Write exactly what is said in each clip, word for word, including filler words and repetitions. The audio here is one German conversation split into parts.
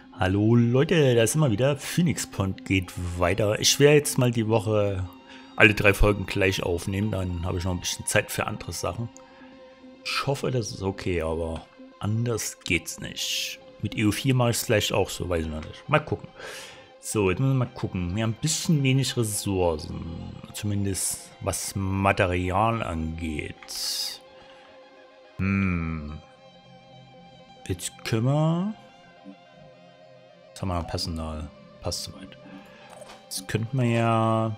Hallo Leute, da sind wir wieder. Phoenix Point geht weiter. Ich werde jetzt mal die Woche alle drei Folgen gleich aufnehmen, dann habe ich noch ein bisschen Zeit für andere Sachen. Ich hoffe, das ist okay, aber anders geht's nicht. Mit E U vier mache ich es vielleicht auch so, weiß ich noch nicht. Mal gucken. So, jetzt müssen wir mal gucken. Wir haben ein bisschen wenig Ressourcen, zumindest was Material angeht. Hm. Jetzt können wir... Jetzt haben wir noch Personal. Passt soweit. Jetzt könnten wir ja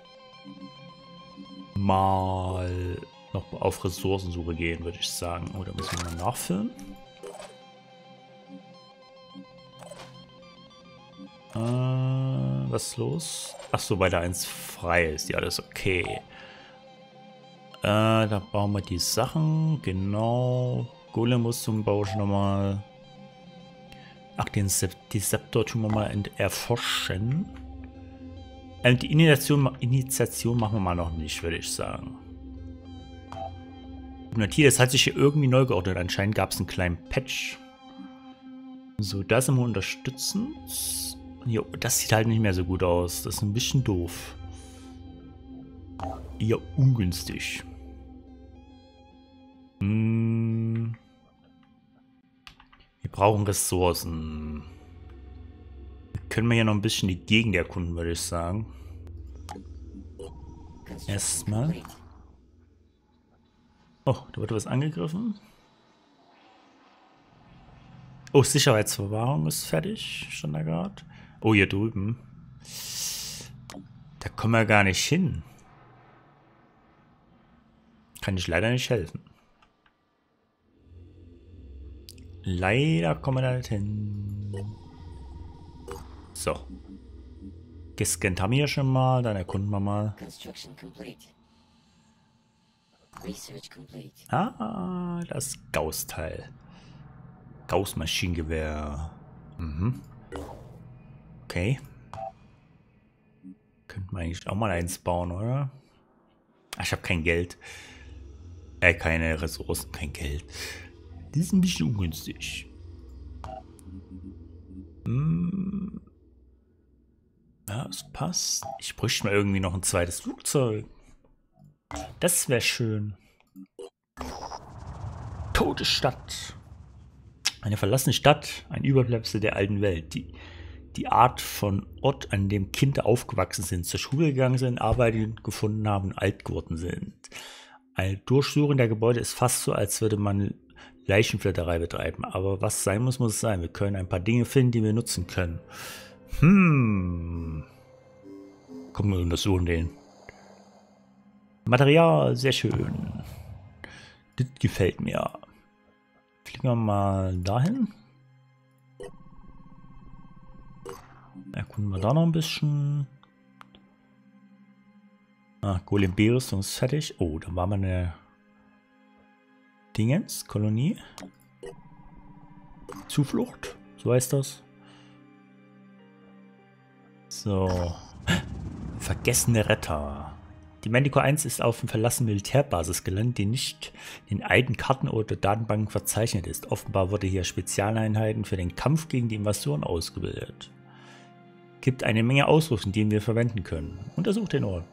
mal noch auf Ressourcensuche gehen, würde ich sagen. Oder müssen wir mal nachfüllen? Äh, was ist los? Achso, weil da eins frei ist. Ja, das ist okay. Äh, da bauen wir die Sachen. Genau. Golem-Rüstung baue ich nochmal. Ach, den Disceptor tun wir mal erforschen. Ähm, die Initiation, Initiation machen wir mal noch nicht, würde ich sagen. Das hat sich hier irgendwie neu geordnet. Anscheinend gab es einen kleinen Patch. So, da sind wir unterstützend. Jo, das sieht halt nicht mehr so gut aus. Das ist ein bisschen doof. Eher ungünstig. Hm. Wir brauchen Ressourcen. Können wir ja noch ein bisschen die Gegend erkunden, würde ich sagen. Erstmal. Oh, da wird was angegriffen. Oh, Sicherheitsverwahrung ist fertig. Schon da gerade. Oh, hier drüben. Da kommen wir gar nicht hin. Kann ich leider nicht helfen. Leider kommen wir da nicht hin. So. Gescannt haben wir hier schon mal, dann erkunden wir mal. Ah, das Gauss-Teil. Gauss-Maschinengewehr. Mhm. Okay. Könnten wir eigentlich auch mal eins bauen, oder? Ach, ich habe kein Geld. Äh, keine Ressourcen, kein Geld. Das ist ein bisschen ungünstig. Hm. Ja, es passt. Ich bräuchte mal irgendwie noch ein zweites Flugzeug. Das wäre schön. Tote Stadt. Eine verlassene Stadt, ein Überbleibsel der alten Welt. Die, die Art von Ort, an dem Kinder aufgewachsen sind, zur Schule gegangen sind, Arbeit gefunden haben und alt geworden sind. Ein Durchsuchen der Gebäude ist fast so, als würde man Leichenflatterei betreiben. Aber was sein muss, muss es sein. Wir können ein paar Dinge finden, die wir nutzen können. Hm. Komm, wir untersuchen den. Material, sehr schön. Das gefällt mir. Fliegen wir mal dahin. Erkunden wir da noch ein bisschen. Ah, Golem B-Rüstung ist fertig. Oh, da war mal eine Dingens, Kolonie. Zuflucht, so heißt das. So. Vergessene Retter. Die Manticore eins ist auf einer verlassenen Militärbasis gelandet, die nicht in alten Karten oder Datenbanken verzeichnet ist. Offenbar wurde hier Spezialeinheiten für den Kampf gegen die Invasion ausgebildet. Gibt eine Menge Ausrüstung, die wir verwenden können. Untersucht den Ort.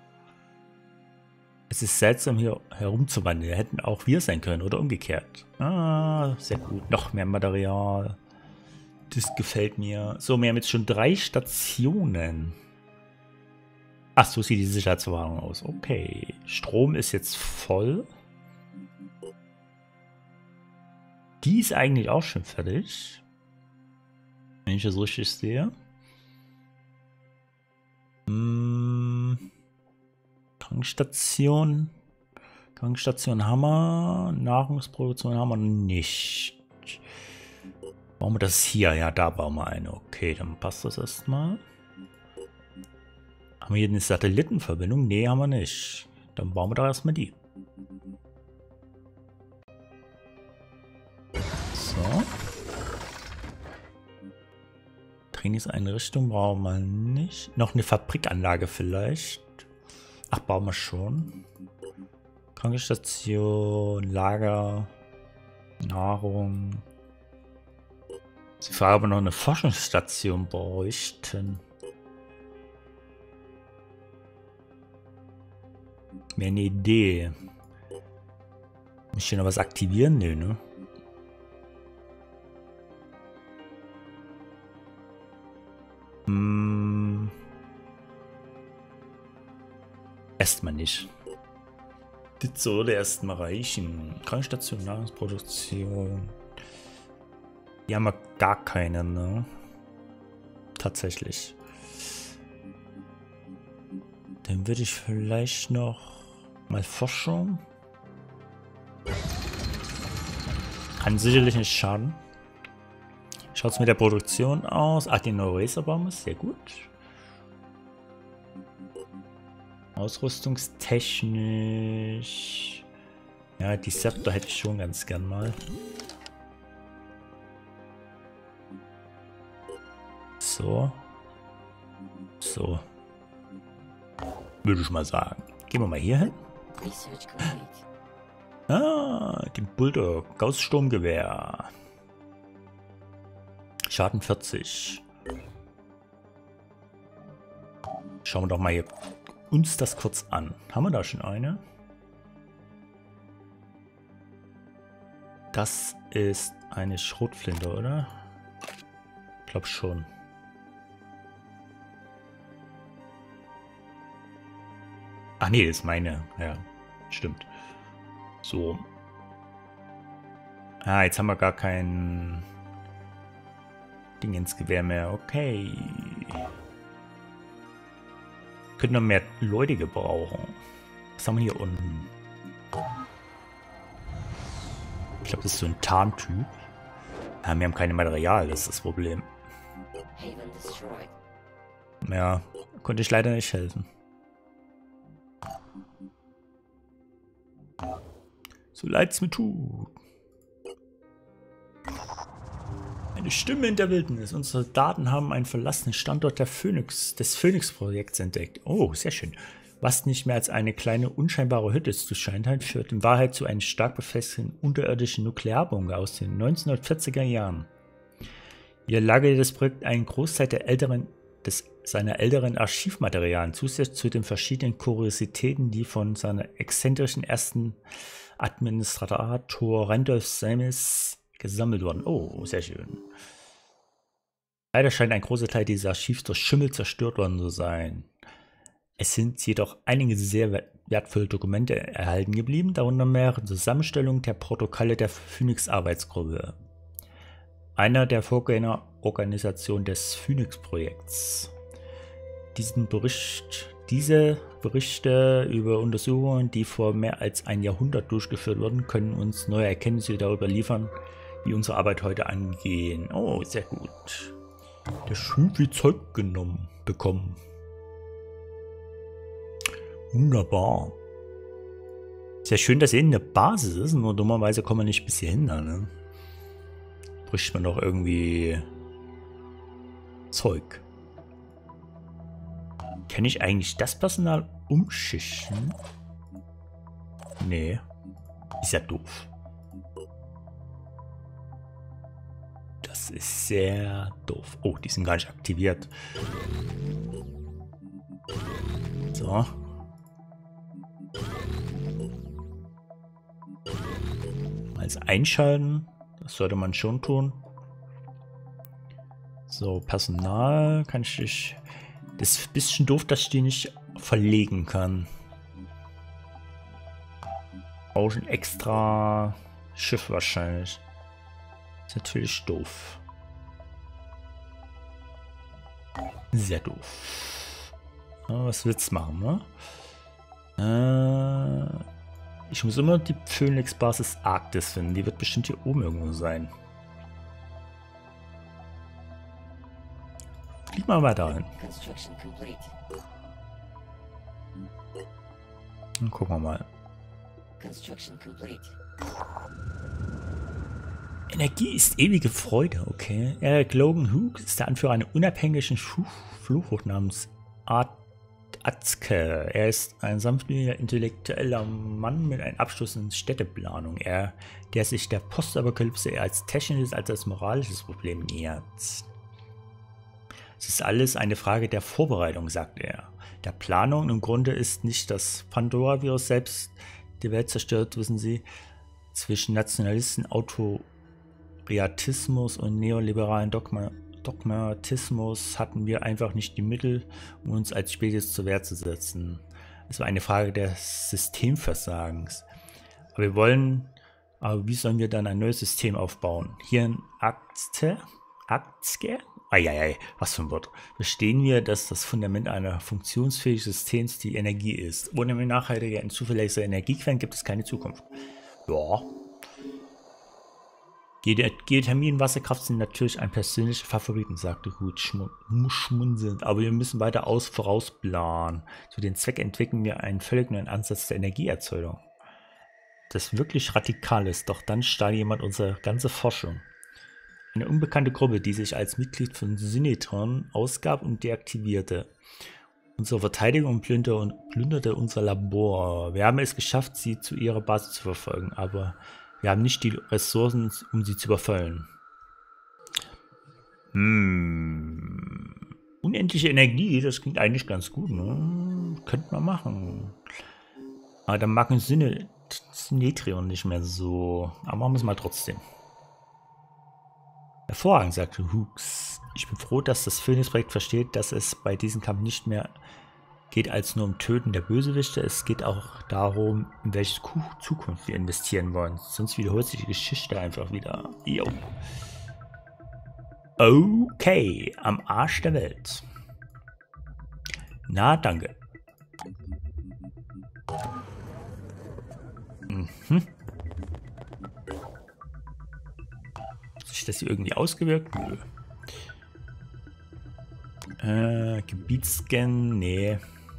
Es ist seltsam, hier herumzuwandeln. Hätten auch wir sein können oder umgekehrt. Ah, sehr gut. Noch mehr Material. Das gefällt mir. So, wir haben jetzt schon drei Stationen. Ach, so sieht die Sicherheitsverwahrung aus. Okay. Strom ist jetzt voll. Die ist eigentlich auch schon fertig. Wenn ich das richtig sehe. Hm. Krankstation. Krankstation haben wir. Nahrungsproduktion haben wir nicht. Bauen wir das hier? Ja, da bauen wir eine. Okay, dann passt das erstmal. Haben wir hier eine Satellitenverbindung? Nee, haben wir nicht. Dann bauen wir da erstmal die. So. Trainingseinrichtung brauchen wir nicht. Noch eine Fabrikanlage vielleicht. Ach, bauen wir schon. Krankenstation, Lager, Nahrung. Sie fragen, ob wir noch eine Forschungsstation bräuchten. Mehr eine Idee. Muss ich hier noch was aktivieren? Nö, ne? Hm. Erstmal nicht. Das sollte erstmal reichen. Krankenstation, Nahrungsproduktion. Hier haben wir gar keine, ne? Tatsächlich. Dann würde ich vielleicht noch mal Forschung. Kann sicherlich nicht schaden. Schaut es mit der Produktion aus? Ach, die Neuroracerbaum ist sehr gut. Ausrüstungstechnisch. Ja, die Scepter hätte ich schon ganz gern mal. So. So. Würde ich mal sagen. Gehen wir mal hier hin. Ah, den Bulldog. Gauss-Sturmgewehr. Schaden vierzig. Schauen wir doch mal hier uns das kurz an. Haben wir da schon eine? Das ist eine Schrotflinte, oder? Ich glaube schon. Ach nee, das ist meine. Ja, stimmt. So. Ah, jetzt haben wir gar kein Ding ins Gewehr mehr. Okay. Können noch mehr Leute gebrauchen. Was haben wir hier unten? Ich glaube, das ist so ein Tarntyp. Ja, wir haben keine Material, das ist das Problem. Ja, konnte ich leider nicht helfen. So leid es mir tut. Eine Stimme in der Wildnis. Unsere Daten haben einen verlassenen Standort der Phoenix, des Phoenix-Projekts entdeckt. Oh, sehr schön. Was nicht mehr als eine kleine, unscheinbare Hütte zu scheinen hat, führt in Wahrheit zu einem stark befestigten unterirdischen Nuklearbunker aus den neunzehnhundertvierziger Jahren. Hier lagerte das Projekt einen Großteil der älteren, des, seiner älteren Archivmaterialien, zusätzlich zu den verschiedenen Kuriositäten, die von seiner exzentrischen ersten Administrator Randolph Samis gesammelt wurden. Oh, sehr schön. Leider scheint ein großer Teil dieses Archivs durch Schimmel zerstört worden zu sein. Es sind jedoch einige sehr wertvolle Dokumente erhalten geblieben, darunter mehrere Zusammenstellungen der Protokolle der Phoenix-Arbeitsgruppe, einer der Vorgängerorganisationen des Phoenix-Projekts. Diesen Bericht, diese Berichte über Untersuchungen, die vor mehr als ein Jahrhundert durchgeführt wurden, können uns neue Erkenntnisse darüber liefern, wie unsere Arbeit heute angehen. Oh, sehr gut. Der schön viel Zeug genommen bekommen. Wunderbar. Sehr schön, dass hier eine Basis ist, nur dummerweise kommen wir nicht bis hierhin. Ne? Bräuchte man doch irgendwie Zeug. Kann ich eigentlich das Personal umschichten? Nee. Ist ja doof. Das ist sehr doof. Oh, die sind gar nicht aktiviert. So. Als einschalten. Das sollte man schon tun. So, Personal kann ich nicht. Das ist ein bisschen doof, dass ich die nicht verlegen kann. Auch ein extra Schiff wahrscheinlich. Ist natürlich doof. Sehr doof. Ja, was willst du machen, ne? Äh, ich muss immer die Phoenix-Basis Arktis finden. Die wird bestimmt hier oben irgendwo sein. Flieg mal weiter hin. Dann gucken wir mal. Energie ist ewige Freude, okay. Eric Logan Hughes ist der Anführer einer unabhängigen Fluchhoch namens Art Atzke. Er ist ein sanftmütiger, intellektueller Mann mit einem Abschluss in Städteplanung, er, der sich der Postapokalypse eher als technisches als als moralisches Problem nähert. Es ist alles eine Frage der Vorbereitung, sagt er. Der Planung im Grunde ist nicht das Pandora-Virus selbst die Welt zerstört, wissen Sie. Zwischen Nationalisten, Autoriatismus und neoliberalen Dogma Dogmatismus hatten wir einfach nicht die Mittel, um uns als Spezies zur Wehr zu setzen. Es war eine Frage des Systemversagens. Aber wir wollen, aber wie sollen wir dann ein neues System aufbauen? Hier in Akte, Aktske? Eieiei, was für ein Wort. Verstehen wir, dass das Fundament einer funktionsfähigen Systems die Energie ist. Ohne nachhaltige und zuverlässige Energiequellen gibt es keine Zukunft. Ja. Geothermie und Wasserkraft sind natürlich ein persönlicher Favoriten, sagte Ruth schmunzelnd, aber wir müssen weiter aus vorausplanen. Zu dem Zweck entwickeln wir einen völlig neuen Ansatz der Energieerzeugung. Das ist wirklich radikal ist, doch dann stahl jemand unsere ganze Forschung. Eine unbekannte Gruppe, die sich als Mitglied von Synetron ausgab und deaktivierte unsere Verteidigung und plünderte, plünderte unser Labor. Wir haben es geschafft, sie zu ihrer Basis zu verfolgen, aber wir haben nicht die Ressourcen, um sie zu überfallen. Hm. Unendliche Energie, das klingt eigentlich ganz gut, ne? Könnte man machen. Aber dann mag ein Sinne Synetrion nicht mehr so. Aber machen wir es mal trotzdem. Hervorragend, sagte Hooks. Ich bin froh, dass das Phoenix-Projekt versteht, dass es bei diesem Kampf nicht mehr geht als nur um Töten der Bösewichte. Es geht auch darum, in welche Zukunft wir investieren wollen. Sonst wiederholt sich die Geschichte einfach wieder. Jo. Okay, am Arsch der Welt. Na, danke. Mhm. Hat sich das hier irgendwie ausgewirkt? Nö. Äh, Gebietsscan? Nee.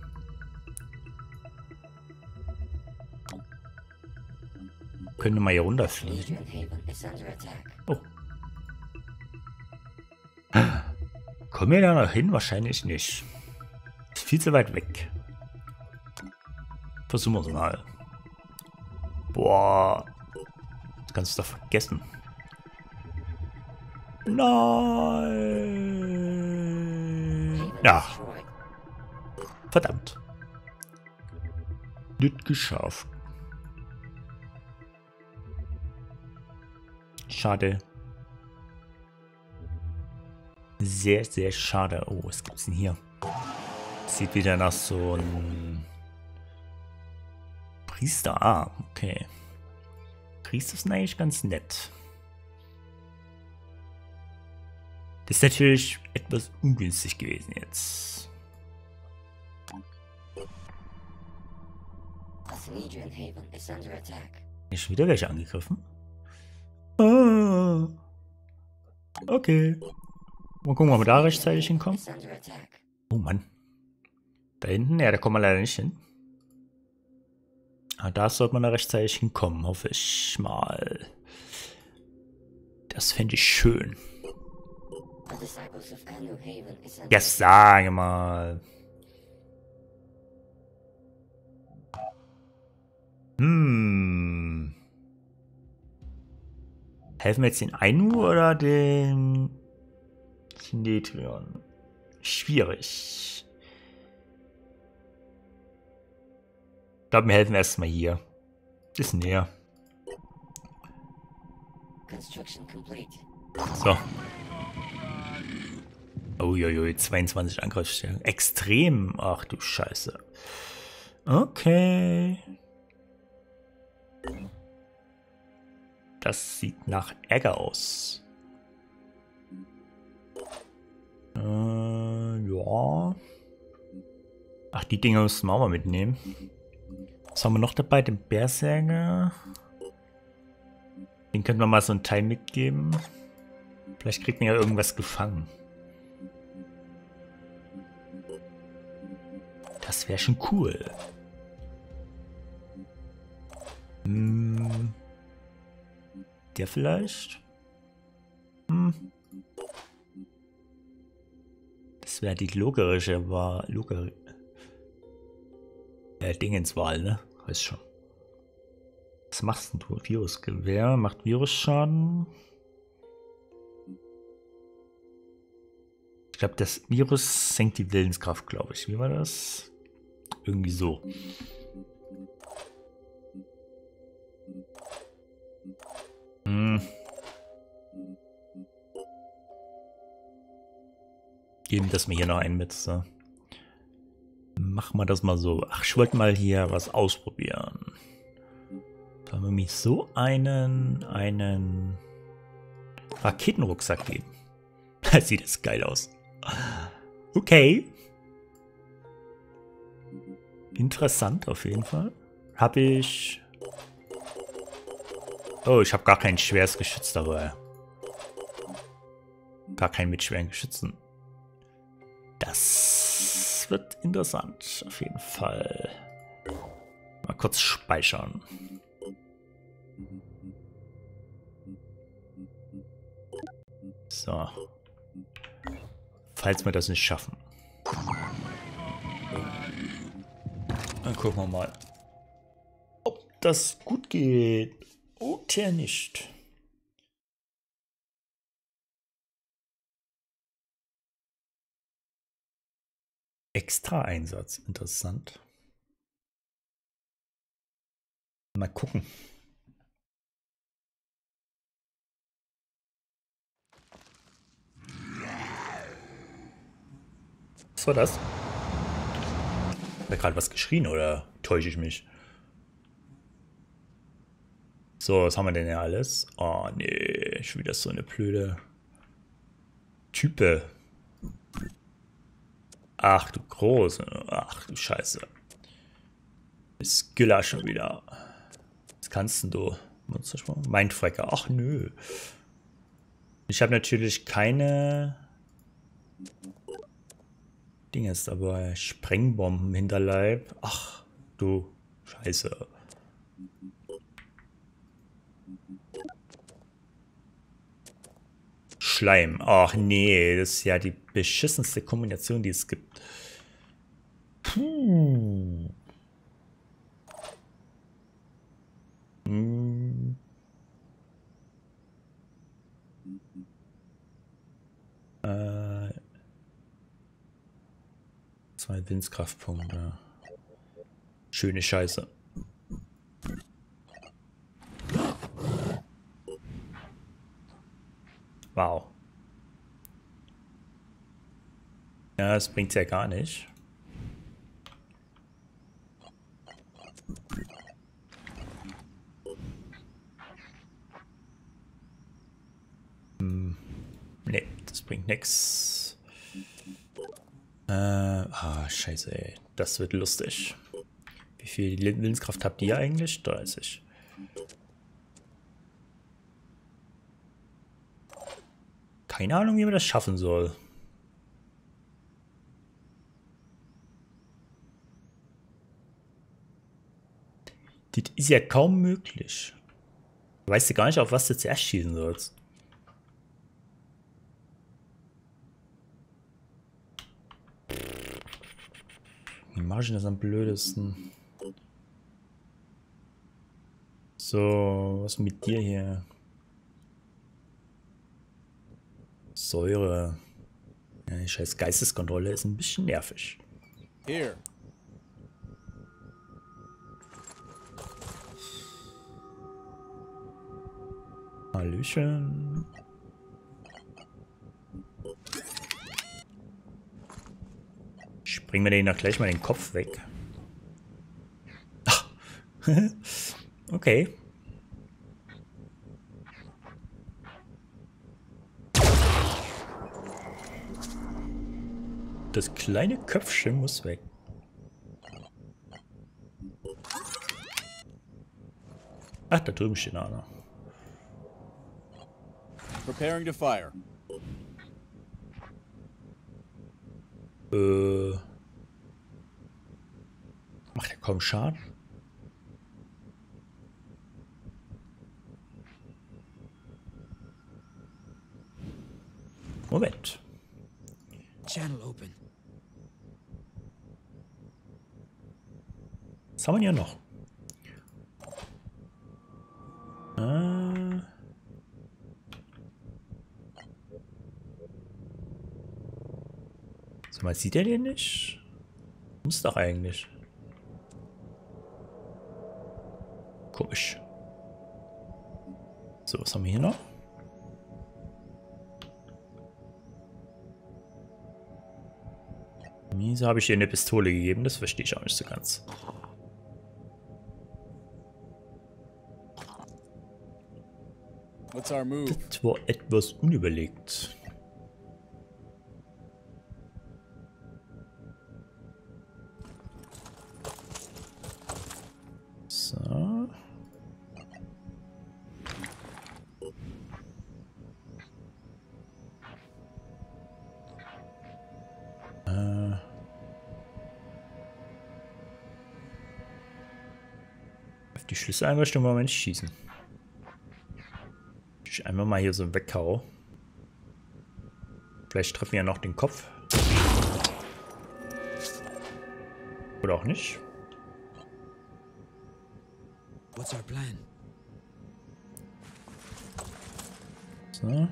Können wir mal hier runterfliegen? Oh. Kommen wir da noch hin? Wahrscheinlich nicht. Ist viel zu weit weg. Versuchen wir es mal. Boah. Das kannst du doch vergessen. Nein. Ja. Verdammt. Nicht geschafft. Schade. Sehr, sehr schade. Oh, was gibt's denn hier? Sieht wieder nach so einem Priester. Ah, okay. Priester sind eigentlich ganz nett. Das ist natürlich etwas ungünstig gewesen jetzt. Ist schon wieder welche angegriffen? Ah. Okay. Mal gucken, ob wir da rechtzeitig hinkommen. Oh Mann. Da hinten? Ja, da kommen wir leider nicht hin. Aber da sollte man da rechtzeitig hinkommen, hoffe ich mal. Das fände ich schön. Ja, sage mal. Hm. Helfen wir jetzt den Ainu oder den Synetrion? Schwierig. Ich glaube, wir helfen erstmal hier. Ist näher. So. Uiuiui, zweiundzwanzig Angriffsstärken. Extrem. Ach du Scheiße. Okay. Das sieht nach Ärger aus. Äh, ja. Ach, die Dinger müssen wir auch mal mitnehmen. Was haben wir noch dabei? Den Berserker. Den können wir mal so ein Teil mitgeben. Vielleicht kriegt man ja irgendwas gefangen. Das wäre schon cool. Hm. Der vielleicht? Hm. Das wäre die logische, war logische. Äh, Dingenswahl, ne? Weiß schon. Was machst denn du? Virusgewehr macht Virusschaden. Ich glaube, das Virus senkt die Willenskraft, glaube ich. Wie war das? Irgendwie so. Hm. Geben das mir hier noch ein mit. So. Machen wir das mal so. Ach, ich wollte mal hier was ausprobieren. Sollen wir mich so einen, einen Raketenrucksack geben? Das sieht jetzt geil aus. Okay. Interessant auf jeden Fall. Habe ich... Oh, ich habe gar kein schweres Geschütz dabei. Gar kein mit schweren Geschützen. Das wird interessant, auf jeden Fall. Mal kurz speichern. So. Falls wir das nicht schaffen. Dann gucken wir mal, ob das gut geht. Oder nicht. Extra Einsatz, interessant. Mal gucken. Was war das? Hat er gerade was geschrien oder täusche ich mich? So, was haben wir denn hier alles? Oh nee, schon wieder so eine blöde Type. Ach du Große, ach du Scheiße. Ist Güller schon wieder. Was kannst denn du? Mindfracker, ach nö. Ich habe natürlich keine Dinges dabei. Sprengbomben im Hinterleib. Ach du Scheiße. Schleim. Ach nee, das ist ja die beschissenste Kombination, die es gibt. Puh. Hm. Äh. Zwei Willenskraftpunkte. Schöne Scheiße. Wow. Ja, das bringt ja gar nicht. Hm. Nee, das bringt nichts. Äh, ah, scheiße, ey. Das wird lustig. Wie viel Willenskraft habt ihr eigentlich? dreißig. Keine Ahnung, wie man das schaffen soll. Das ist ja kaum möglich. Du weißt ja gar nicht, auf was du zuerst schießen sollst. Wie mache ich das am blödesten? So, was mit dir hier? Säure. Ja, die scheiß Geisteskontrolle ist ein bisschen nervig. Here. Hallöchen. Springen wir den doch gleich mal den Kopf weg. Ach. Okay. Das kleine Köpfchen muss weg. Ach, da drüben steht einer. Preparing to fire. Äh. Macht er kaum Schaden? Moment. Channel open. Was haben wir hier noch? Äh. So, mal sieht er den nicht? Muss doch eigentlich. Komisch. So, was haben wir hier noch? Wieso habe ich ihr eine Pistole gegeben? Das verstehe ich auch nicht so ganz. What's our move? Das war etwas unüberlegt. So. Äh. Auf die Schlüsseleinrichtung wollen wir nicht schießen. Ich einmal mal hier so wegkau. Vielleicht treffen wir ja noch den Kopf. Oder auch nicht. What's our plan? So.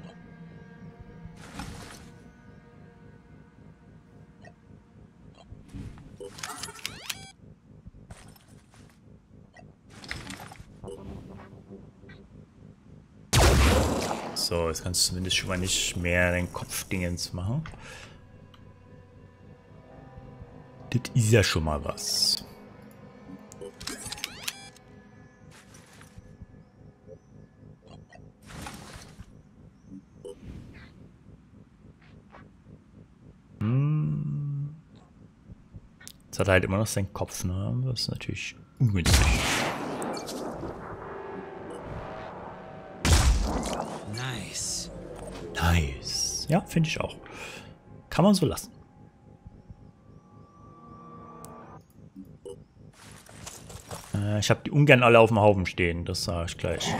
So, jetzt kannst du zumindest schon mal nicht mehr den Kopfdingens machen. Das ist ja schon mal was. Hm. Jetzt hat er halt immer noch seinen Kopf, ne? Das ist natürlich ungünstig. Nice. Nice. Ja, finde ich auch. Kann man so lassen. Äh, ich habe die ungern alle auf dem Haufen stehen, das sage ich gleich.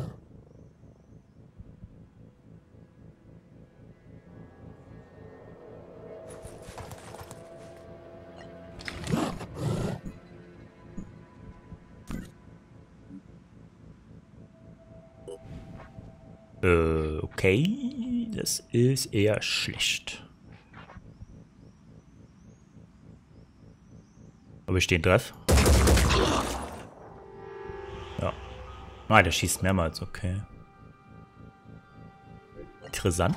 Äh, okay. Das ist eher schlecht. Aber ich den treff. Ja. Ah, der schießt mehrmals, okay. Interessant.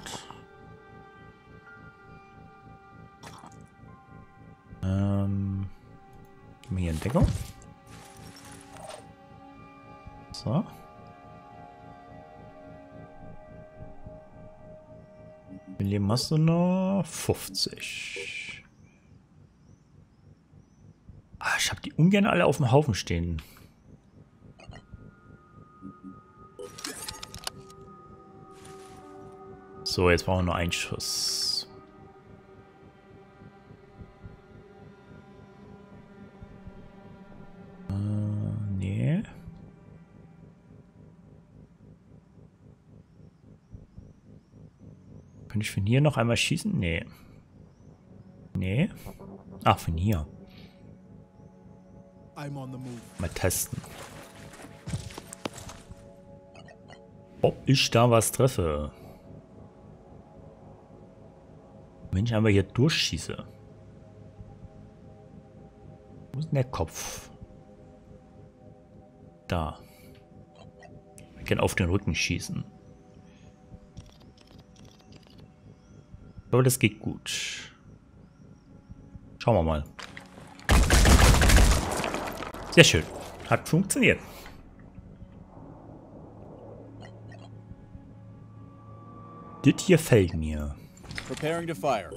Ähm. Gehen wir hier in Deckung. So. Wie viel Leben hast du noch? fünfzig. Ah, ich habe die ungern alle auf dem Haufen stehen. So, jetzt brauchen wir nur einen Schuss. Äh, nee. Kann ich von hier noch einmal schießen? Nee. Nee. Ach, von hier. Mal testen. Ob ich da was treffe. Wenn ich einmal hier durchschieße. Wo ist denn der Kopf? Da. Ich kann auf den Rücken schießen. Aber das geht gut. Schauen wir mal. Sehr schön. Hat funktioniert. Das hier fällt mir. Preparing to fire.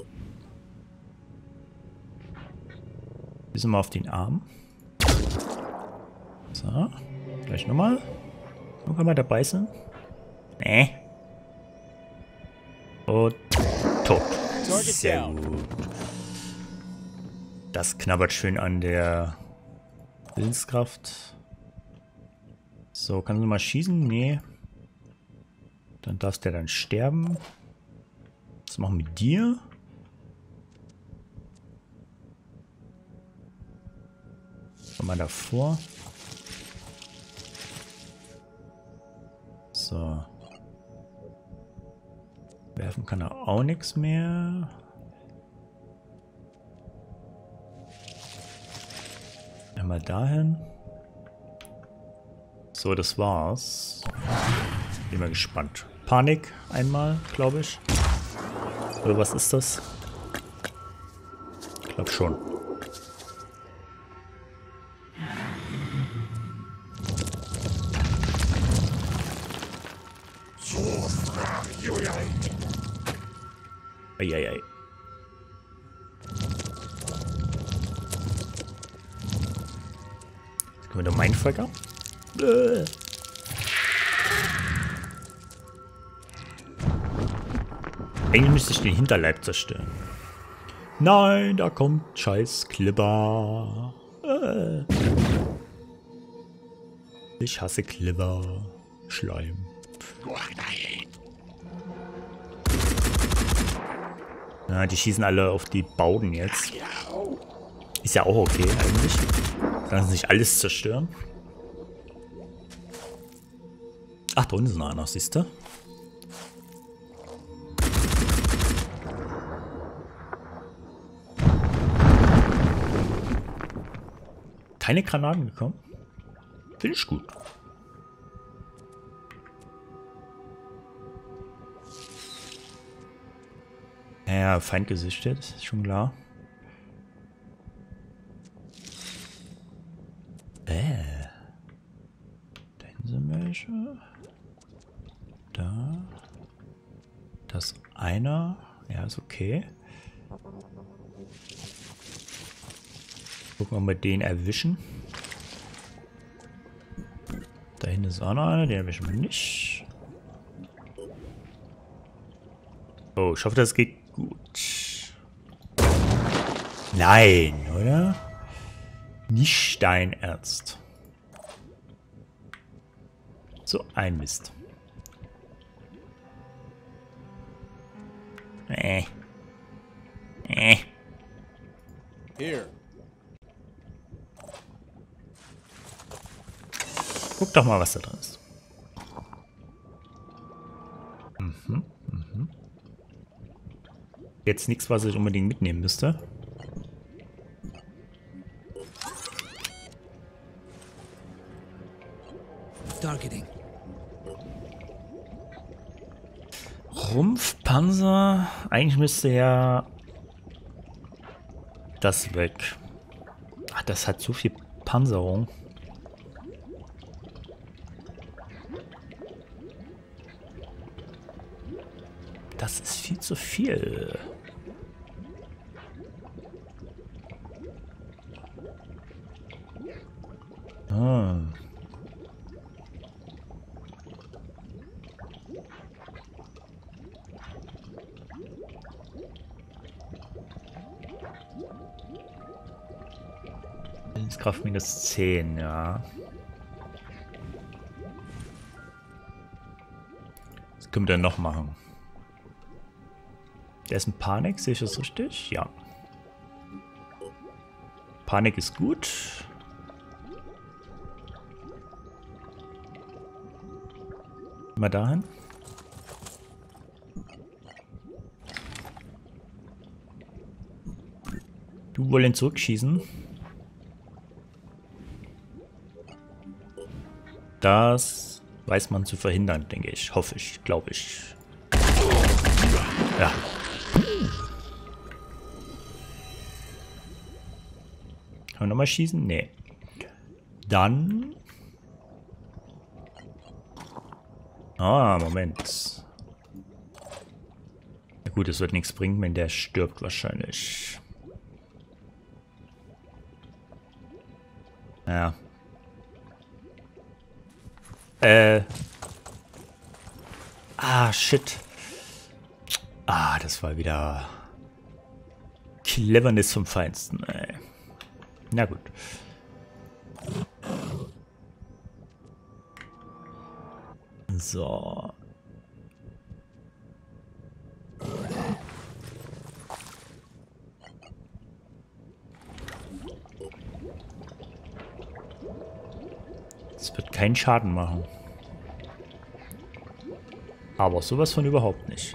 Bisschen mal auf den Arm. So. Gleich nochmal. Wo kann man dabei sein? Nee. Und tot. Sehr gut. Das knabbert schön an der Willenskraft. So, kannst du mal schießen? Nee. Dann darfst der dann sterben. Was machen wir mit dir? mal davor. So. Werfen kann er auch nichts mehr. Einmal dahin. So, das war's. Bin mal gespannt. Panik einmal, glaube ich. Oder was ist das? Ich glaube schon. Eieiei. Jetzt kommen wir da Mindfucker. Äh. Eigentlich müsste ich den Hinterleib zerstören. Nein, da kommt scheiß Clipper. Äh. Ich hasse Clipper. Schleim. Ja, die schießen alle auf die Bauten jetzt. Ist ja auch okay eigentlich. Kann sie nicht alles zerstören. Ach, da unten ist noch einer, siehst du? Keine Granaten gekommen. Finde ich gut. Ja, Feind gesichtet, ist schon klar. Äh. Da hinten sind welche. Da. Das einer. Ja, ist okay. Gucken, ob wir den erwischen. Da hinten ist auch noch einer, den erwischen wir nicht. Oh, ich hoffe, das geht gut. Nein, oder? Nicht dein Ernst. So ein Mist. Äh. Äh. Here. Guck doch mal, was da drin ist. Mhm, mhm. Jetzt nichts, was ich unbedingt mitnehmen müsste. Targeting. Rumpfpanzer. Eigentlich müsste ja das weg. Ach, das hat zu viel Panzerung. Das ist viel zu viel. Ah. Willenskraft minus zehn, ja. Was können wir denn noch machen? Der ist in Panik, sehe ich das richtig? Ja. Panik ist gut. Mal dahin. Du wollen zurückschießen. Das weiß man zu verhindern, denke ich. Hoffe ich, glaube ich. Ja. Kann man nochmal schießen? Nee. Dann... Ah, Moment. Ja gut, es wird nichts bringen, wenn der stirbt wahrscheinlich. Ja. Äh. Ah, shit. Ah, das war wieder... Cleverness vom Feinsten, ey. Na gut. So. keinen Schaden machen. Aber sowas von überhaupt nicht.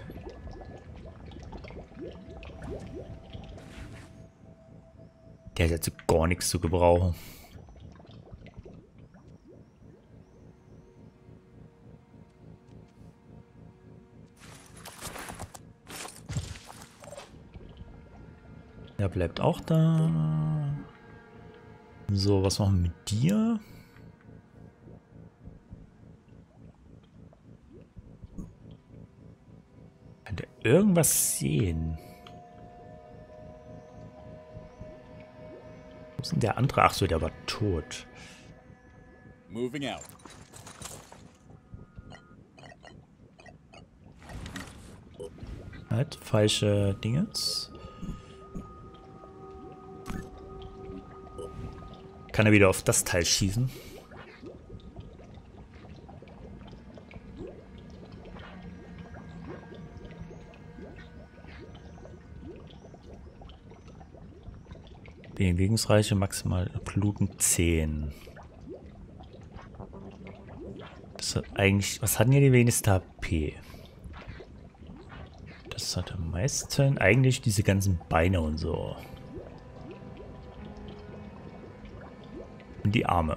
Der ist jetzt gar nichts zu gebrauchen. Der bleibt auch da. So, was machen wir mit dir? Kann der irgendwas sehen? Wo ist denn der andere? Ach so, der war tot. Moving out. Halt, falsche Dingens. Kann er wieder auf das Teil schießen? Bewegungsreiche maximal Bluten zehn. Das hat eigentlich. Was hatten hier die wenigste H P? Das hat am meisten eigentlich diese ganzen Beine und so. Und die Arme.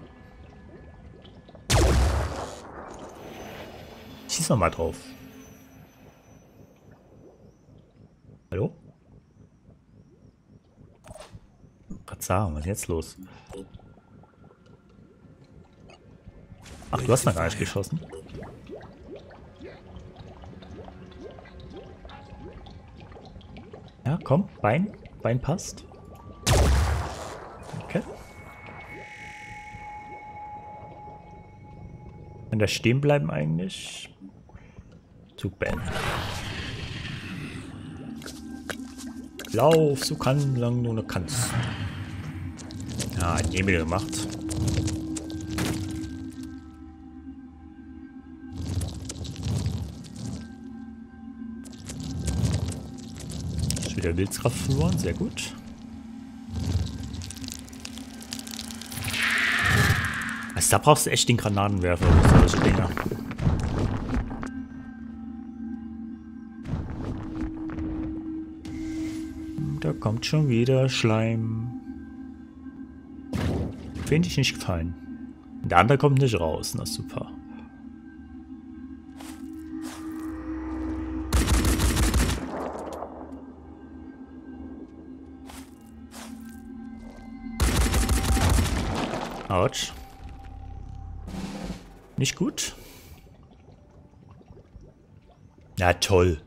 Schieß noch mal drauf. Hallo? Was sagen? Was ist jetzt los? Ach, du hast noch gar nicht geschossen. Ja, komm, Bein. Bein passt. Okay. Wenn da stehen bleiben eigentlich. Zug beenden. Lauf, so kann lang du nur kannst. Ja, ein Nebel gemacht. Ist wieder Willenskraft verloren, sehr gut. Also da brauchst du echt den Granatenwerfer für solche Dinger. Da kommt schon wieder Schleim. Finde ich nicht gefallen. Der andere kommt nicht raus, na super. Autsch. Nicht gut. Ja, toll.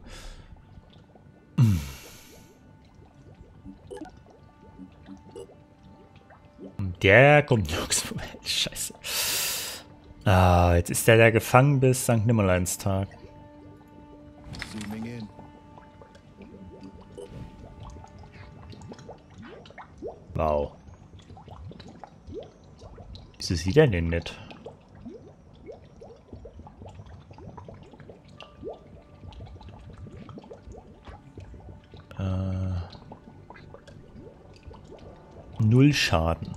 Der kommt nirgendwo hin. Scheiße. Ah, jetzt ist der da gefangen bis Sankt Nimmerleinstag. Zooming in. Wow. Wieso sieht er denn nicht? Äh, null Schaden.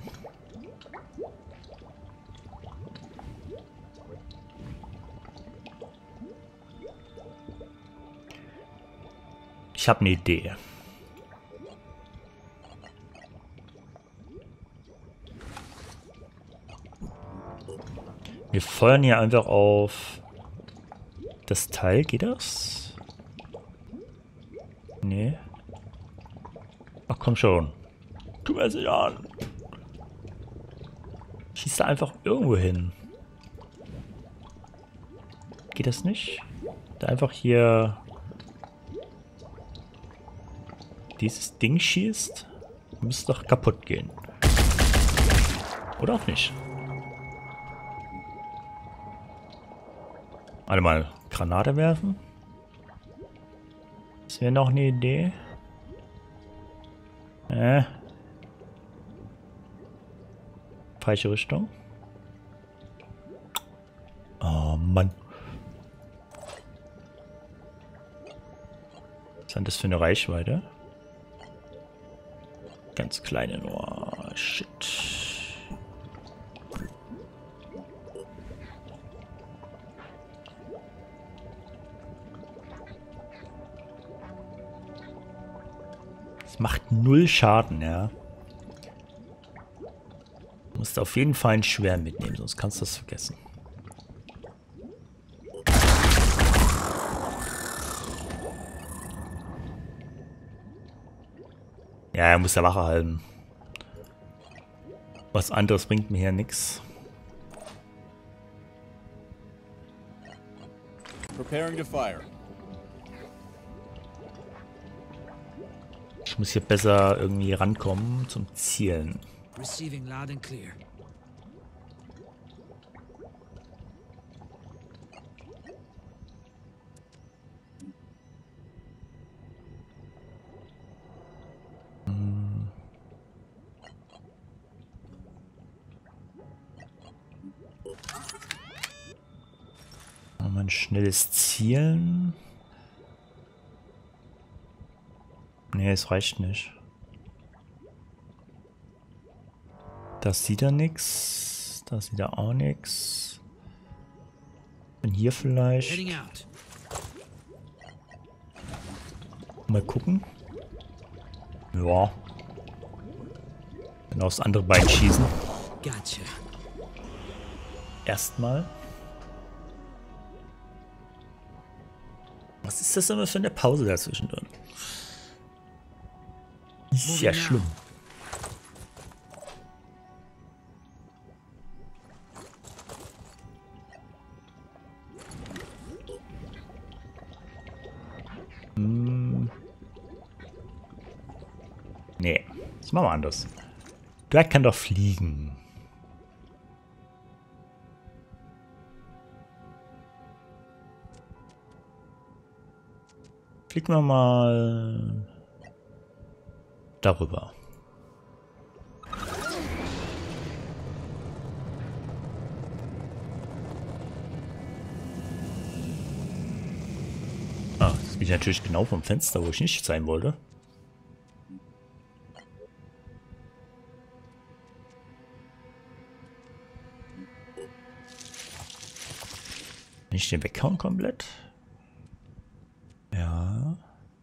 Ich habe eine Idee. Wir feuern hier einfach auf das Teil. Geht das? Nee. Ach komm schon. Tu mir sich an. Schießt da einfach irgendwo hin. Geht das nicht? Da einfach hier dieses Ding schießt, müsste doch kaputt gehen. Oder auch nicht. Alle mal Granate werfen. Das wäre noch eine Idee. Äh. Falsche Richtung. Oh Mann. Was ist denn das für eine Reichweite? Ganz kleine nur. Shit. Das macht null Schaden, ja. Du musst auf jeden Fall ein Schwert mitnehmen, sonst kannst du das vergessen. Ja, er muss der Wache halten. Was anderes bringt mir hier nichts. Preparing to fire. Ich muss hier besser irgendwie rankommen zum Zielen. Receiving loud and clear. Ein schnelles Zielen. Nee, es reicht nicht. Das sieht er nix. Das sieht er auch nix. Und hier vielleicht. Heading out. Mal gucken. Ja. Dann aufs andere Bein schießen. Gotcha. Erstmal. Was ist das immer für eine Pause dazwischen drin? Ist ja schlimm. Hm. Nee, das machen wir anders. Der kann doch fliegen. Fliegen wir mal darüber. Ah, das bin ich natürlich genau vom Fenster, wo ich nicht sein wollte. Kann ich den weghauen komplett? Ja.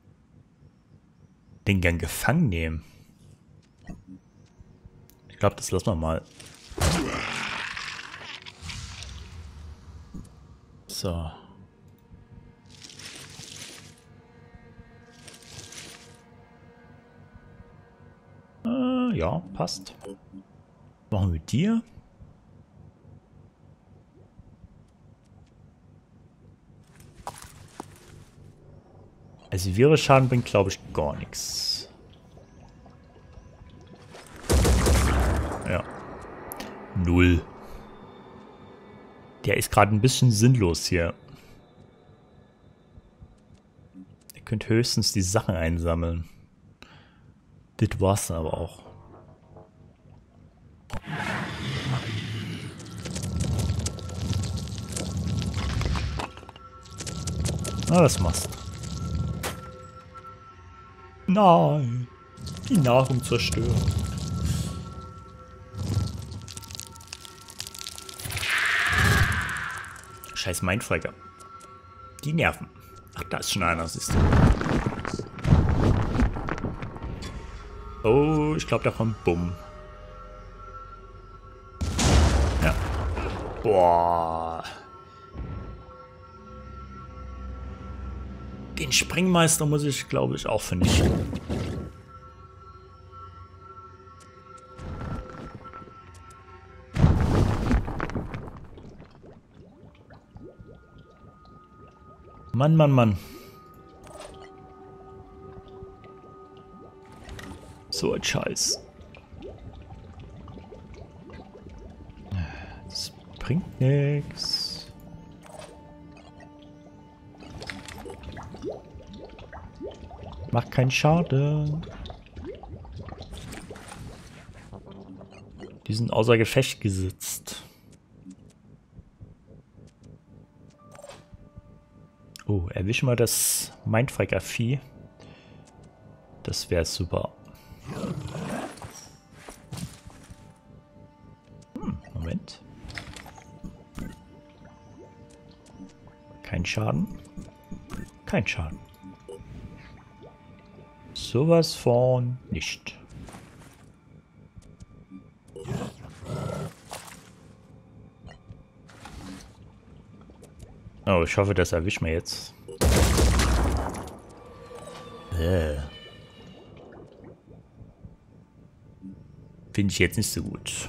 Den gern gefangen nehmen. Ich glaube, das lassen wir mal. So. Äh, ja, passt. Was machen wir mit dir? Also Virusschaden bringt, glaube ich, gar nichts. Ja. Null. Der ist gerade ein bisschen sinnlos hier. Ihr könnt höchstens die Sachen einsammeln. Das war's aber auch. Ah, das machst du. Nein, die Nahrung zerstören. Scheiß Mindfreaker. Die nerven. Ach, da ist schon einer, siehst du. Oh, ich glaube, da kommt Bumm. Ja. Boah. Den Springmeister muss ich, glaube ich, auch vernichten. Mann, Mann, Mann. So ein Scheiß. Das bringt nichts. Macht keinen Schaden. Die sind außer Gefecht gesetzt. Oh, erwischen wir das Mindfreaker-Vieh. Das wäre super. Hm, Moment. Kein Schaden. Kein Schaden. Sowas von nicht. Oh, ich hoffe, das erwischt mir jetzt. Äh. Finde ich jetzt nicht so gut.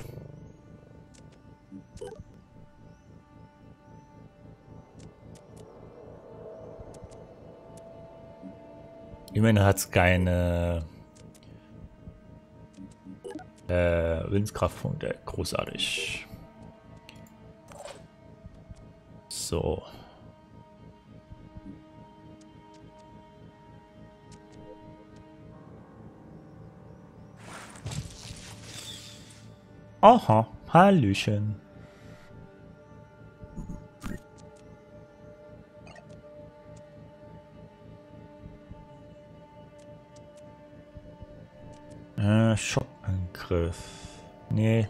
Immerhin hat es keine äh, Willenskraftpunkte. Großartig. So. Aha, Hallöchen. Äh, Schockangriff. Nee.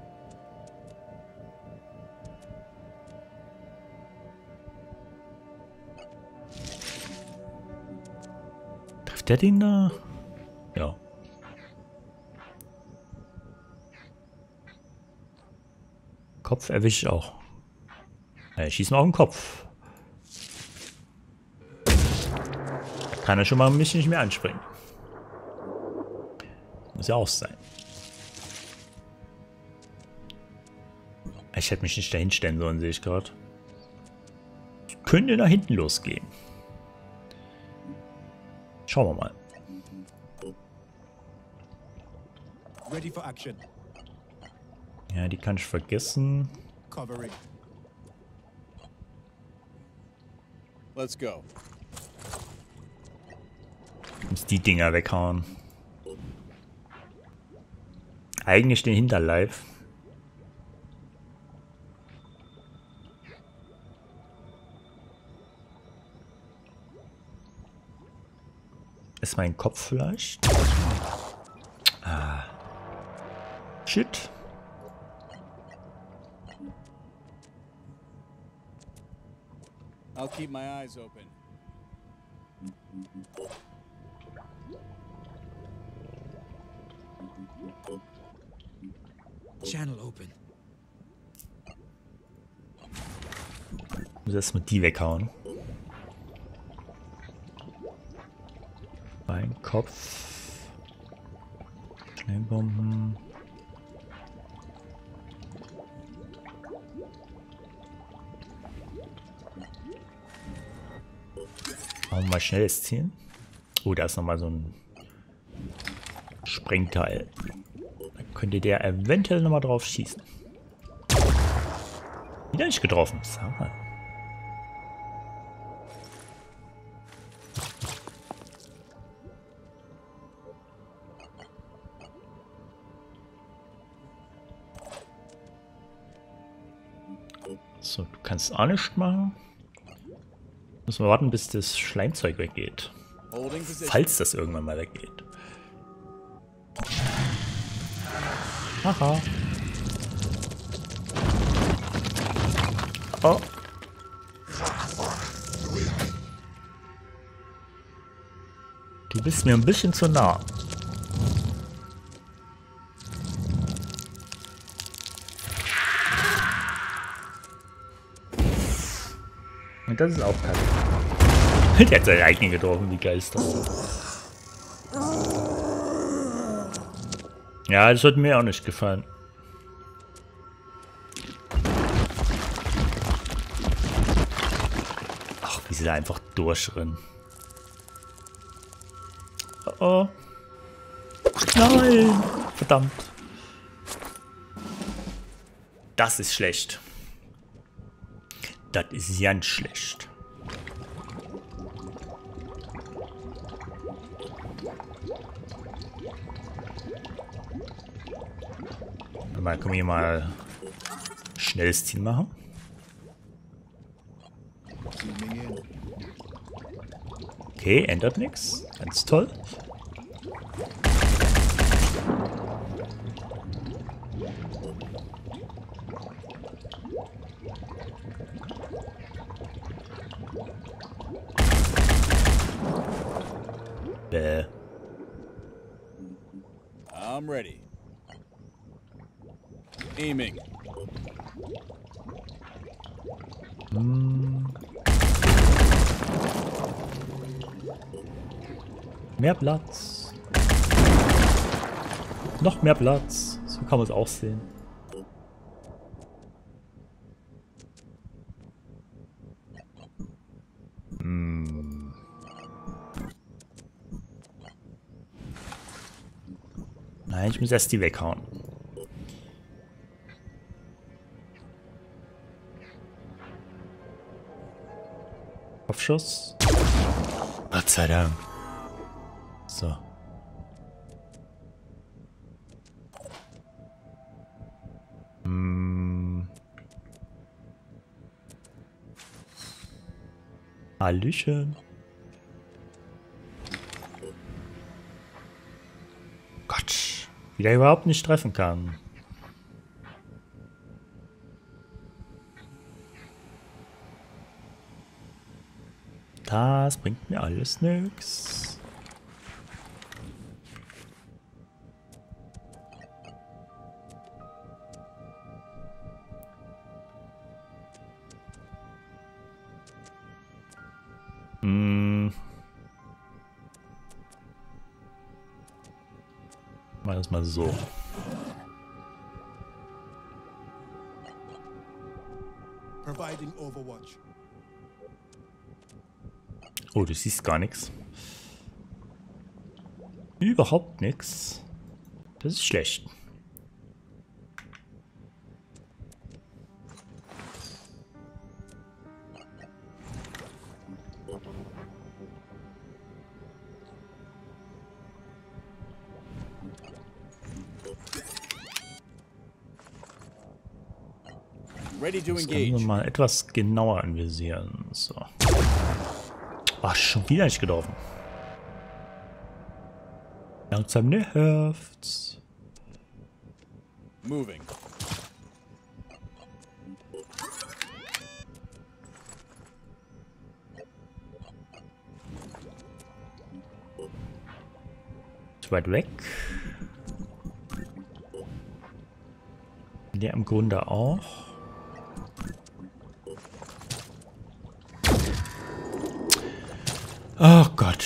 Trifft der den da? Ja. Kopf erwische ich auch. Ja, ich schieße mal auf den Kopf. Kann er schon mal mich nicht mehr anspringen. Muss ja auch sein. Ich hätte mich nicht dahin stellen sollen, sehe ich gerade. Ich könnte nach hinten losgehen. Schauen wir mal. Ready for action. Ja, die kann ich vergessen. Covering. Let's go. Muss die Dinger weghauen. Eigentlich den Hinterleib. Ist mein Kopf vielleicht? Ah. Shit. I'll keep my eyes open. Channel open. Muss erstmal die weghauen. Mein Kopf. Schnellbomben. Machen wir mal schnelles Zielen. Oh, da ist nochmal so ein Sprengteil. Da könnte der eventuell nochmal drauf schießen. Wieder nicht getroffen. Sag mal. So, du kannst auch nichts machen. Müssen wir warten, bis das Schleimzeug weggeht. Falls das irgendwann mal weggeht. Haha. Oh. Du bist mir ein bisschen zu nah. Und das ist auch kacke. Der hat seine eigenen getroffen, wie geil ist das? Ja, das hat mir auch nicht gefallen. Ach, wie sie da einfach durchrennen. Oh oh. Nein! Verdammt. Das ist schlecht. Das ist ganz schlecht. Mal, können wir hier mal schnelles Ziel machen. Okay, ändert nichts. Ganz toll. Bäh. I'm ready. Aiming. Hm. Mehr Platz. Noch mehr Platz. So kann man es auch sehen. Hm. Nein, ich muss erst die weghauen. Kopfschuss. Gott sei Dank. So. Hm. Hallöchen. Gott. Wie der überhaupt nicht treffen kann. Das bringt mir alles nix. Hm. Mal das mal so. Providing Overwatch. Oh, du siehst gar nichts. Überhaupt nichts. Das ist schlecht. Ready to Das können wir engage. mal etwas genauer anvisieren. So. Ach, schon wieder nicht getroffen. Langsam nervt's. Moving. Zu weit weg. Der im Grunde auch. Oh Gott.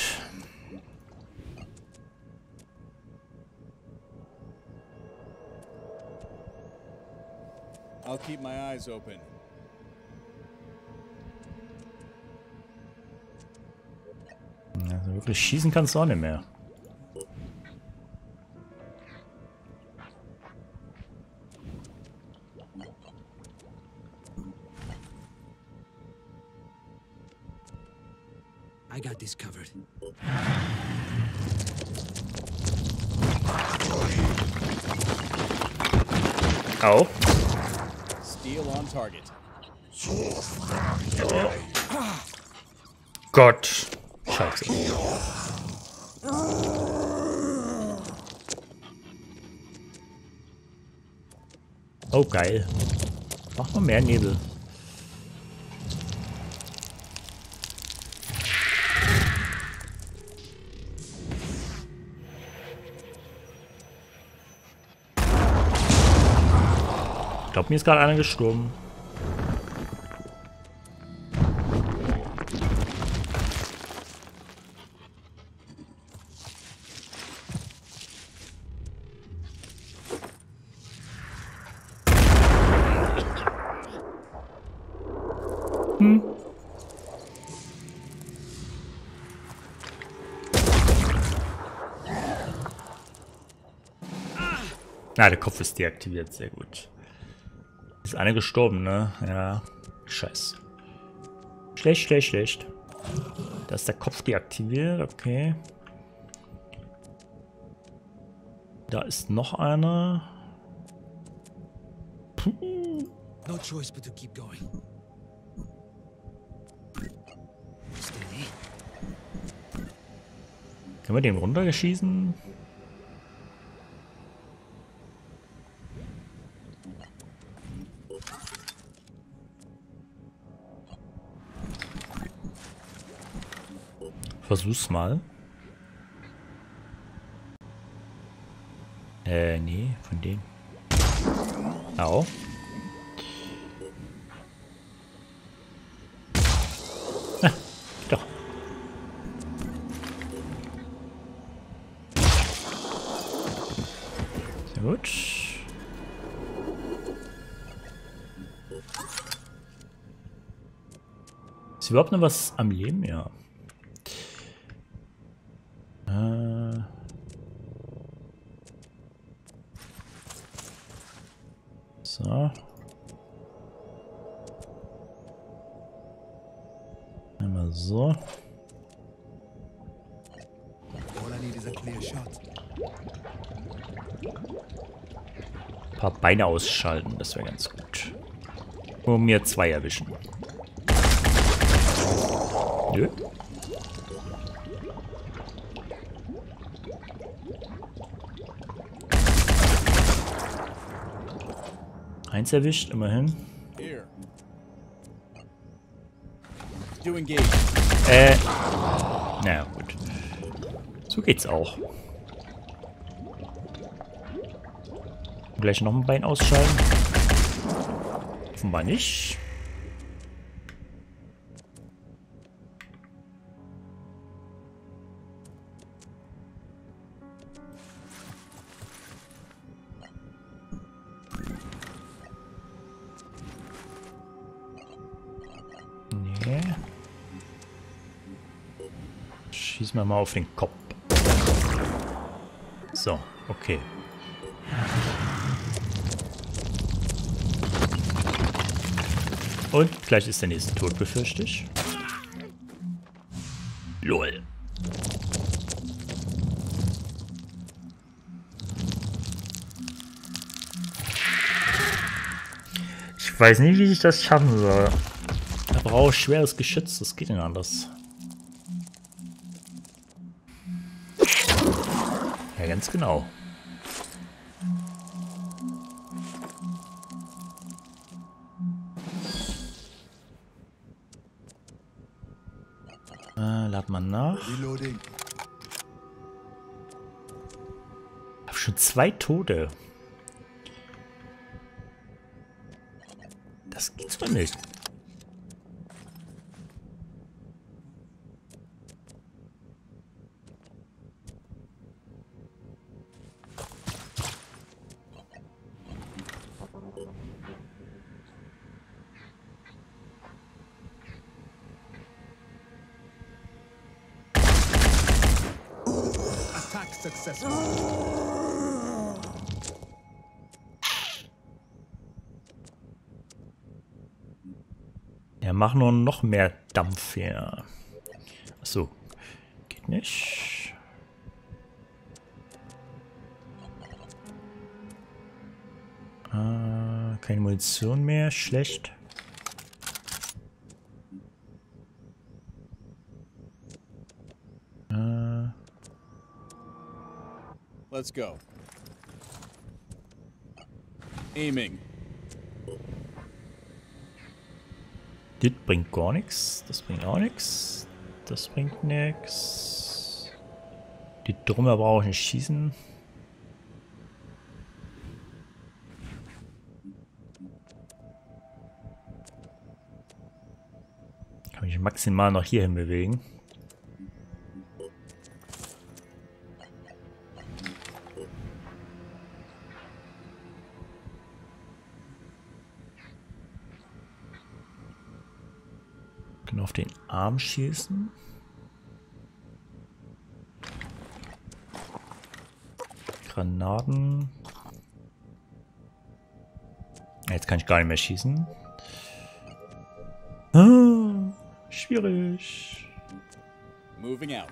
I'll keep my eyes open. Also wirklich schießen kannst du auch nicht mehr. I got this covered. Au. Steel on target. Gott. Scheiße. Oh, geil. Mach mal mehr Nebel. Ich glaube, mir ist gerade einer gestorben. Hm. Ah, der Kopf ist deaktiviert, sehr gut. Ist einer gestorben, ne? Ja. Scheiße. Schlecht, schlecht, schlecht. Da ist der Kopf deaktiviert, okay. Da ist noch einer. Puh. No choice but to keep going. Steady. Können wir den runterschießen? Versuch's mal. Äh, nee, von denen. Au. Ah, doch. Sehr gut. Ist überhaupt noch was am Leben? Ja. Äh. So. Einmal so. All I need is a clear shot. Ein paar Beine ausschalten, das wäre ganz gut. Um mir zwei erwischen. Nö. Eins erwischt, immerhin. Here. Do engage. Äh. Na gut. So geht's auch. Gleich noch ein Bein ausschalten. Offenbar nicht. Nee. Schießen wir mal auf den Kopf. So, okay. Und gleich ist der nächste tot, befürchte ich. Lol. Ich weiß nicht, wie ich das schaffen soll. Da brauche ich schweres Geschütz, das geht nicht anders. Ja, ganz genau. Äh, lad mal nach. Reloading. Hab schon zwei Tote. Das gibt's doch nicht. Attack successful. Ja, mach nur noch mehr Dampf hier. Achso. Geht nicht. Äh, keine Munition mehr. Schlecht. Äh. Let's go. Aiming. Das bringt gar nichts. Das bringt auch nichts. Das bringt nichts. Die Trümmer brauche ich nicht schießen. Kann mich maximal noch hierhin bewegen. Können auf den Arm schießen. Granaten. Jetzt kann ich gar nicht mehr schießen. Ah, schwierig. Moving out.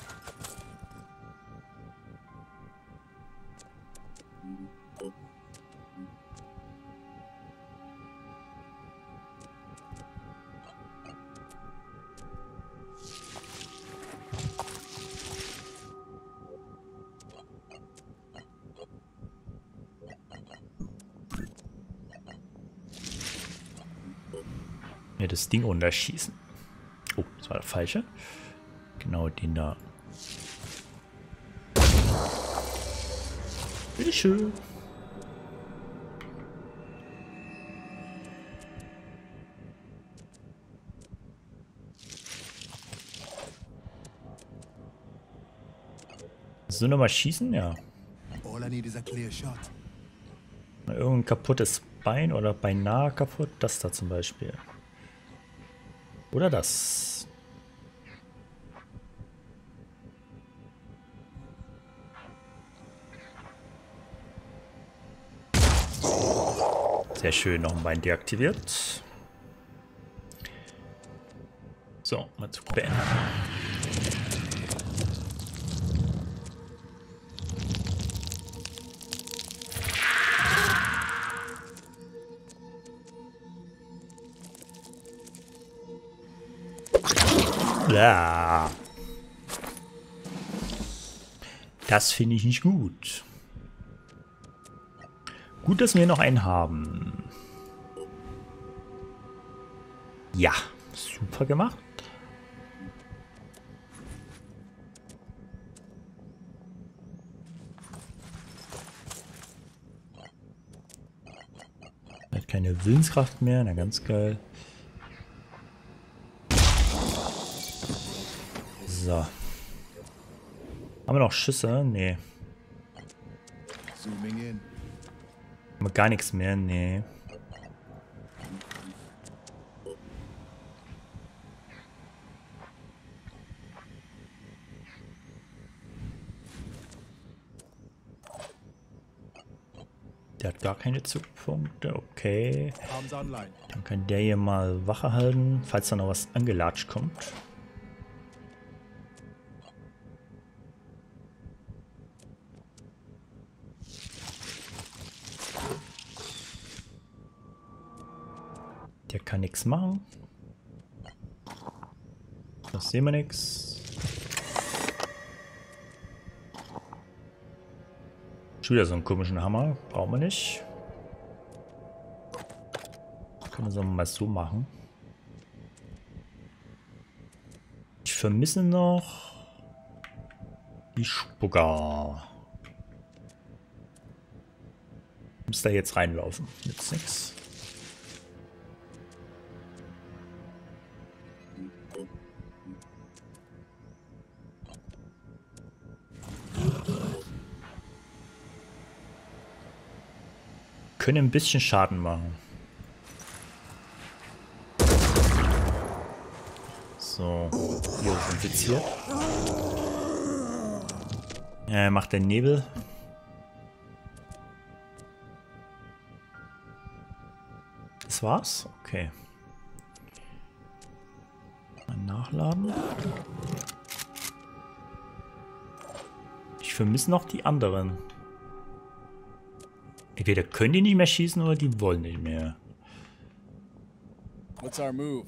Mir das Ding runterschießen. Oh, das war der falsche. Genau den da. Bitteschön. So, nochmal schießen? Ja. All I need is a clear shot. Irgendein kaputtes Bein oder beinahe kaputt. Das da zum Beispiel. Oder das. Sehr schön, noch ein Bein deaktiviert. So, mal zu beenden. Ja. Das finde ich nicht gut. Gut, dass wir noch einen haben. Ja, super gemacht. Er hat keine Willenskraft mehr, na ganz geil. So. Haben wir noch Schüsse? Nee. Zooming in. Haben wir gar nichts mehr? Nee. Der hat gar keine Zugpunkte. Okay. Arms online. Dann kann der hier mal Wache halten, falls da noch was angelatscht kommt. Der kann nichts machen. Das sehen wir nichts. Schon wieder so einen komischen Hammer. Brauchen wir nicht. Können wir so mal so machen. Ich vermisse noch die Spucker. Muss da jetzt reinlaufen. Nützt nichts. Können ein bisschen Schaden machen. So, hier ist infiziert. Ja, macht der Nebel. Das war's? Okay. Mal nachladen. Ich vermisse noch die anderen. Entweder können die nicht mehr schießen oder die wollen nicht mehr. What's our move?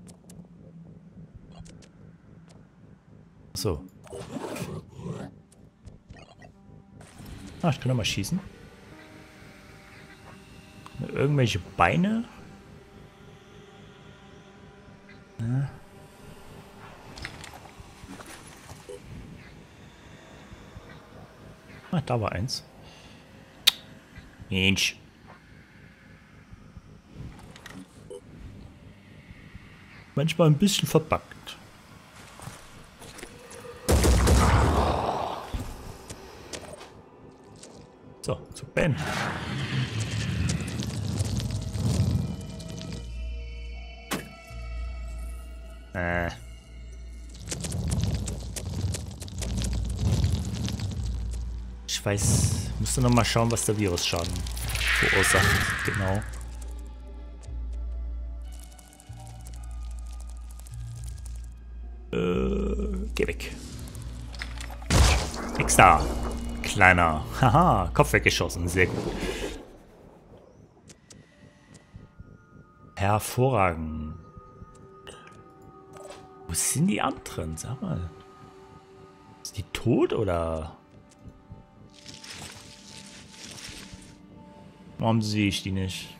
So. Ah, ich kann doch mal schießen. Irgendwelche Beine? Ja. Ah, da war eins. Mensch. Manchmal ein bisschen verpackt. So, zu Ben. Äh. Ich weiß, musste noch mal schauen, was der Virusschaden verursacht. Genau. Äh, geh weg. Nix da. Kleiner. Haha, Kopf weggeschossen. Sehr gut. Hervorragend. Wo sind die anderen? Sag mal. Ist die tot oder? Warum sehe ich die nicht?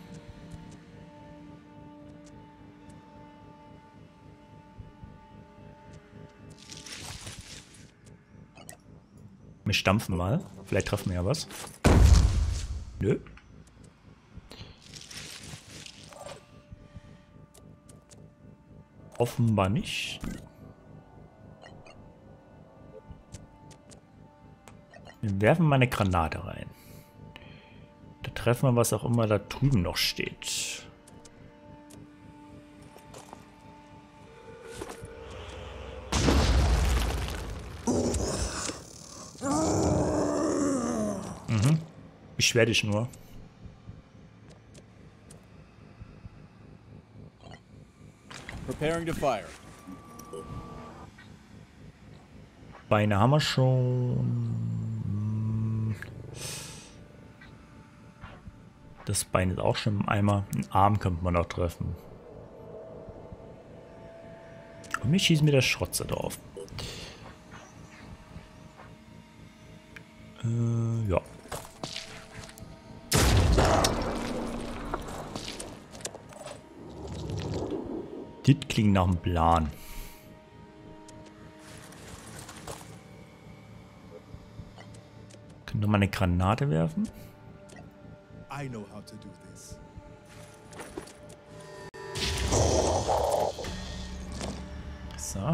Wir stampfen mal. Vielleicht treffen wir ja was. Nö. Offenbar nicht. Wir werfen mal eine Granate rein. Da treffen wir, was auch immer da drüben noch steht. Mhm. Beschwer dich nur. Preparing to fire. Beine haben wir schon. Das Bein ist auch schon im Eimer. Einen Arm könnte man noch treffen. Und wir schießen mit der Schrotze drauf. Äh, ja. Das klingt nach einem Plan. Können wir mal eine Granate werfen? I know how to do this. So.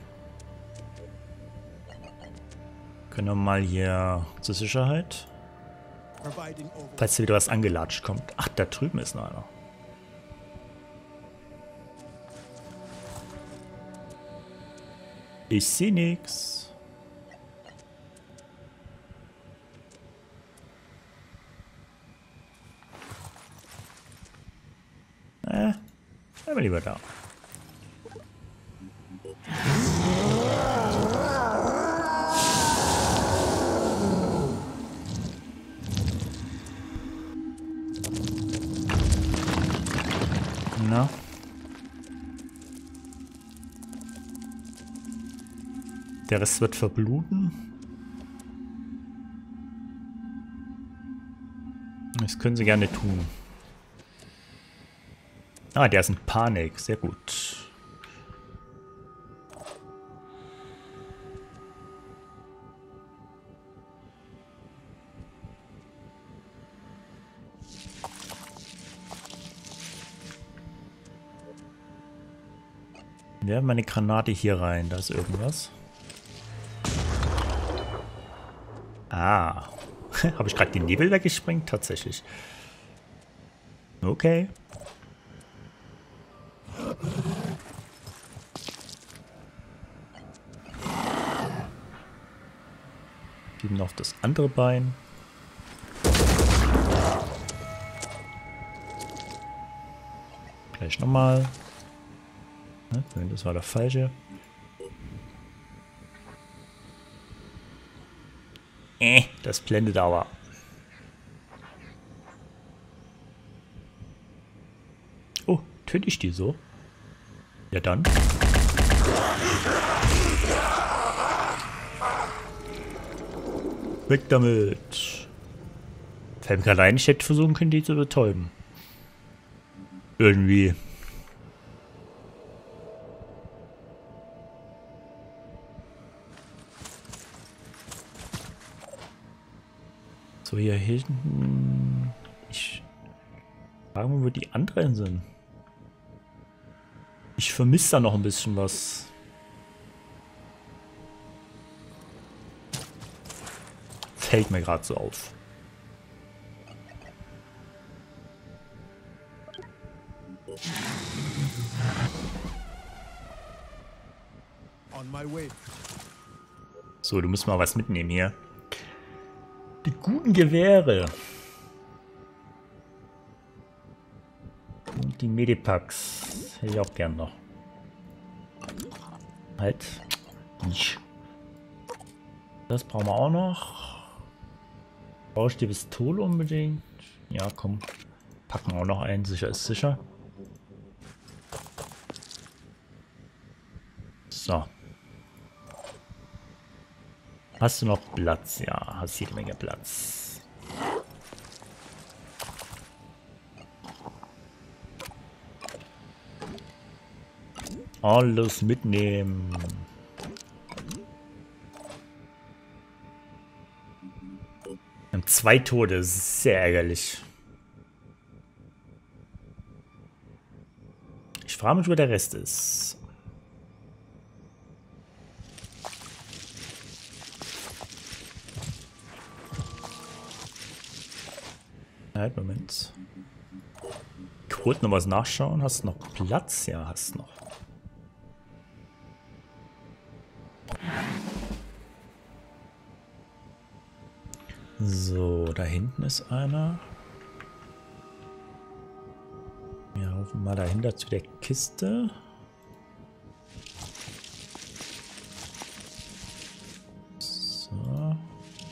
Können wir mal hier zur Sicherheit. Providing over. Falls hier wieder was angelatscht kommt. Ach, da drüben ist noch einer. Ich sehe nichts. Äh, bleiben wir lieber da. Na? Der Rest wird verbluten. Das können sie gerne tun. Ah, der ist in Panik. Sehr gut. Wir haben eine Granate hier rein. Da ist irgendwas. Ah. Habe ich gerade den Nebel weggesprengt? Tatsächlich. Okay. Geben noch das andere Bein. Gleich nochmal. Nein, das war der falsche. Äh, das blendet aber. Oh, töte ich die so? Ja dann. Weg damit. Fällt mir gerade ein, ich hätte versuchen können, die zu betäuben. Irgendwie. So, hier hinten. Ich frage mal, wo die anderen sind. Ich vermisse da noch ein bisschen was. Fällt mir gerade so auf. On my way. So, du musst mal was mitnehmen hier. Die guten Gewehre. Und die Medipacks. Hätte ich auch gern noch. Halt. Nicht. Das brauchen wir auch noch. Brauche ich die Pistole unbedingt? Ja, komm. Packen auch noch ein. Sicher ist sicher. So. Hast du noch Platz? Ja, hast jede Menge Platz. Alles mitnehmen. Und zwei Tote, sehr ärgerlich. Ich frage mich, wo der Rest ist. Halt, Moment. Ich wollte noch was nachschauen. Hast du noch Platz? Ja, hast noch. So, da hinten ist einer. Wir laufen mal dahinter zu der Kiste. So.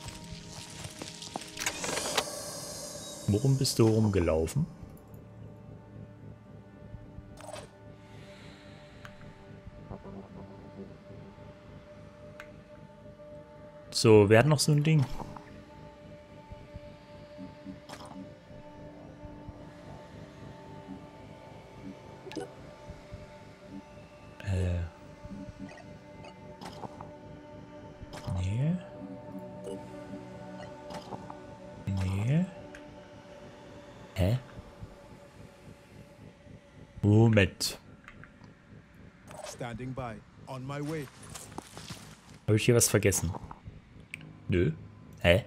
Worum bist du rumgelaufen? So, wer hat noch so ein Ding? Äh. Nee. Nee. Hä? Moment. Standing by. On my way. Habe ich hier was vergessen? Nö. Hä?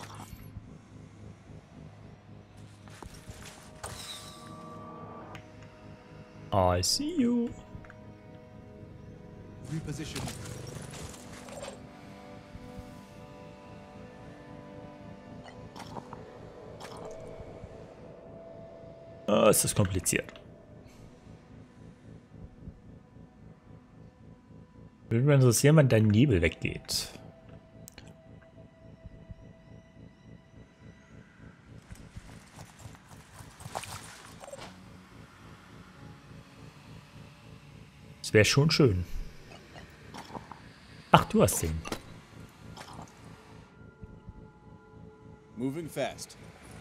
I see you. Reposition. Ah, es ist kompliziert. Würde mich interessieren, wann dein Nebel weggeht. Das wäre schon schön. Ach, du hast den. Moving fast.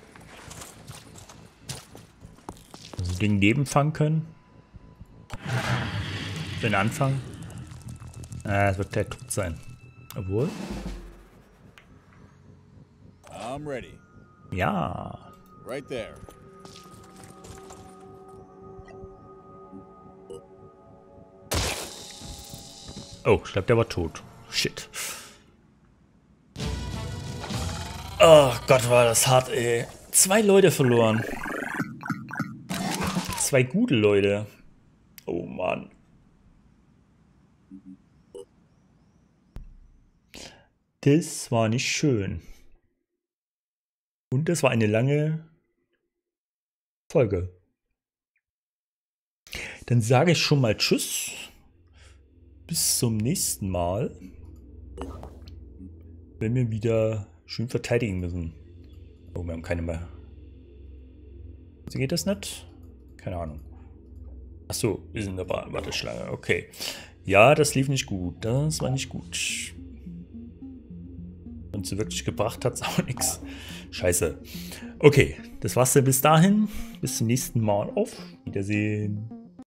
Also den nebenfangen können. Für den Anfang. Ah, es wird der tot sein. Obwohl. I'm ready. Ja. Right there. Oh, ich glaube, der war tot. Shit. Oh Gott, war das hart, ey. Zwei Leute verloren. Zwei gute Leute. Oh Mann. Das war nicht schön. Und das war eine lange Folge. Dann sage ich schon mal Tschüss. Bis zum nächsten Mal. Wenn wir wieder schön verteidigen müssen. Oh, wir haben keine mehr. So geht das nicht? Keine Ahnung. Achso, wir sind aber Warteschlange. Okay. Ja, das lief nicht gut. Das war nicht gut. Und so wirklich gebracht hat es auch nichts. Scheiße. Okay, das war's dann bis dahin. Bis zum nächsten Mal. Auf Wiedersehen.